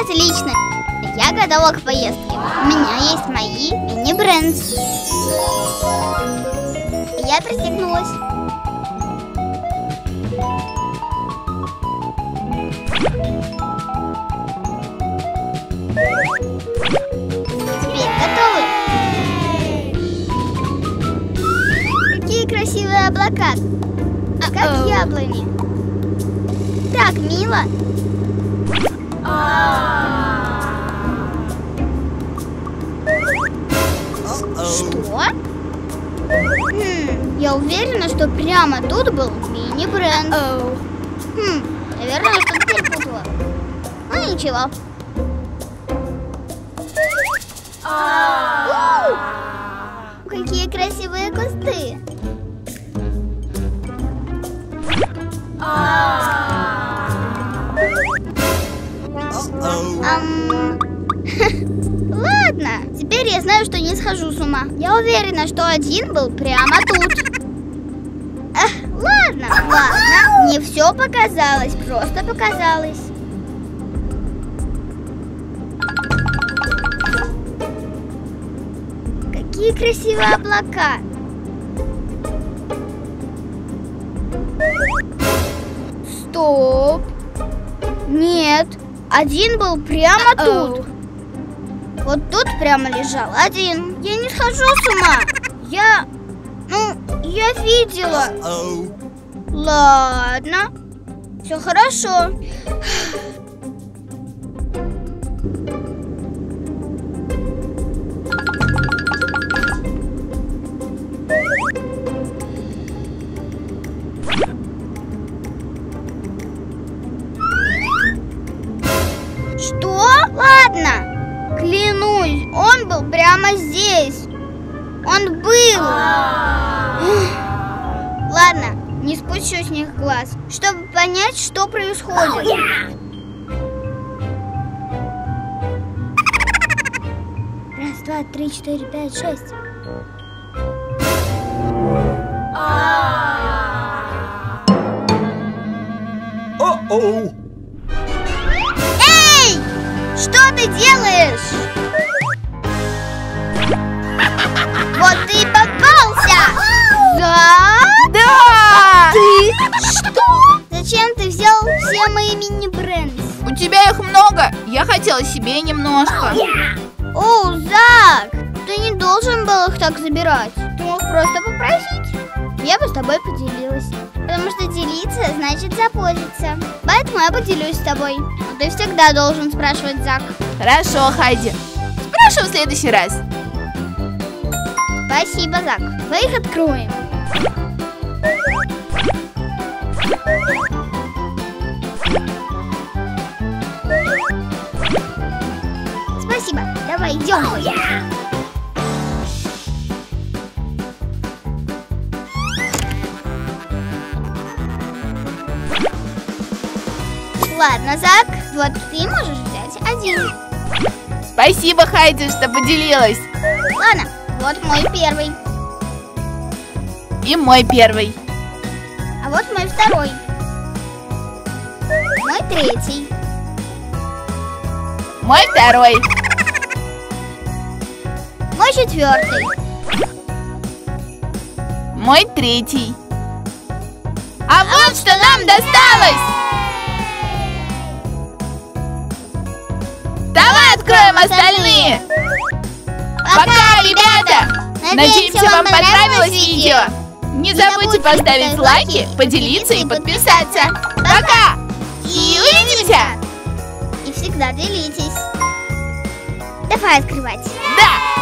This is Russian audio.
Отлично. Я готова к поездке. У меня есть мои мини-брендс. Я пристегнулась. Теперь готовы? Какие красивые облака. Как яблони. Так мило. Что? Я уверена, что прямо тут был мини-бренд. Наверное, я что-то перепутала. Ну ничего. Какие красивые кусты. Ладно, теперь я знаю, что не схожу с ума. Я уверена, что один был прямо тут. Ладно, мне все показалось, просто показалось. Какие красивые облака. Стоп. Нет, один был прямо тут. Вот тут прямо лежал один. Я не схожу с ума. Я видела. Ладно, все хорошо. Что? Ладно, клянусь, он был прямо здесь. Он был. Ладно, не спущу с них глаз, чтобы понять, что происходит. Раз, два, три, четыре, пять, шесть. О-оу! Эй! Что ты делаешь? Вот ты и попался! Да! Ты? Что? Зачем ты взял все мои мини-бренды? У тебя их много. Я хотела себе немножко. О, Зак! Ты не должен был их так забирать. Ты мог просто попросить. Я бы с тобой поделилась. Потому что делиться значит заботиться. Поэтому я поделюсь с тобой. Но ты всегда должен спрашивать, Зак. Хорошо, Хайди. Спрошу в следующий раз. Спасибо, Зак. Мы их откроем. Спасибо. Давай, идем. Ладно, Зак, вот ты можешь взять один. Спасибо, Хайди, что поделилась. Ладно, вот мой первый. И мой первый. А вот мой второй. Мой третий. Мой второй. Мой четвертый. Мой третий. А вот что нам досталось! Давай откроем остальные! Пока, ребята! Надеемся, вам понравилось видео! Не забудьте поставить лайки, поделиться и подписаться! Пока! И увидимся! И всегда делитесь. Давай открывать. Да!